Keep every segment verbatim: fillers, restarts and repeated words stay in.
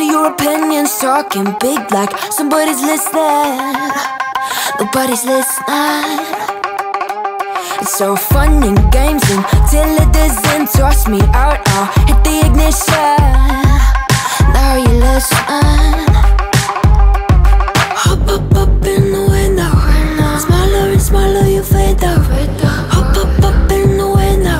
your opinions, talking big like somebody's listening. Nobody's listening. It's so fun and games until it doesn't. Toss me out, I'll hit the ignition. Now you listen. Hop up up in the window. Smaller and smaller you fade out. Hop up up in the window.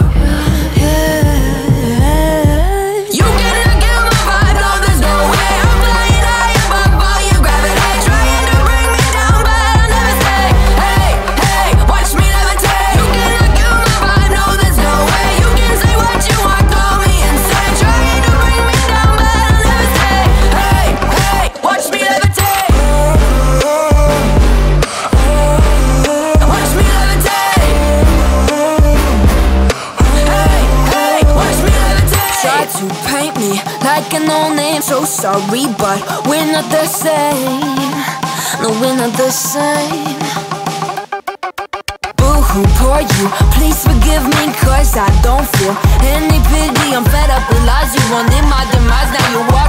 To paint me like a no-name, so sorry, but we're not the same. No, we're not the same. Boo-hoo, poor you, please forgive me, cause I don't feel any pity. I'm fed up with lies, you wanted my demise, now you